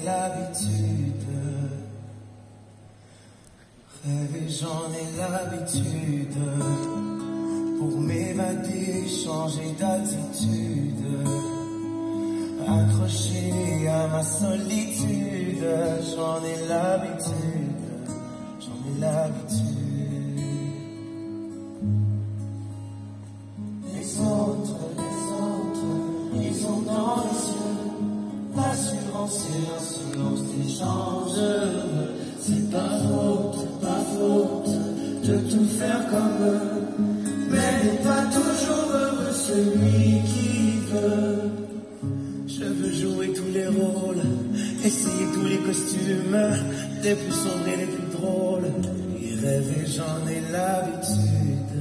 l'habitude. Rêver, j'en ai l'habitude. Pour m'évader, changer d'attitude. Accroché à ma solitude, j'en ai l'habitude. J'en ai l'habitude. Les autres, ils ont dans les yeux l'assurance et l'insolence d'échange. C'est pas faute de tout faire comme eux, mais n'est pas toujours heureux celui qui veut. Je veux jouer tous les rôles, essayer tous les costumes, les plus sombres et les plus drôles, et rêver, j'en ai l'habitude.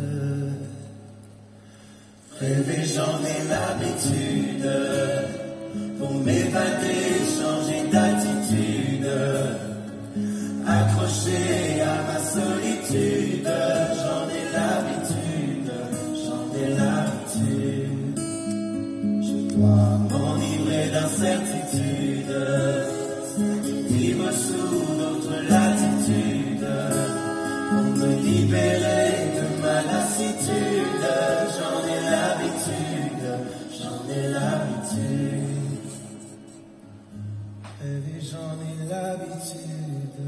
Rêver, j'en ai l'habitude. Pour m'évader, changer d'attitude. Accroché à ma solitude, j'en ai l'habitude, j'en ai l'habitude. Je dois m'enivrer d'incertitude, vivre sous d'autres latitudes, pour me libérer de ma lassitude. J'en ai l'habitude, j'en ai l'habitude. Et j'en ai l'habitude.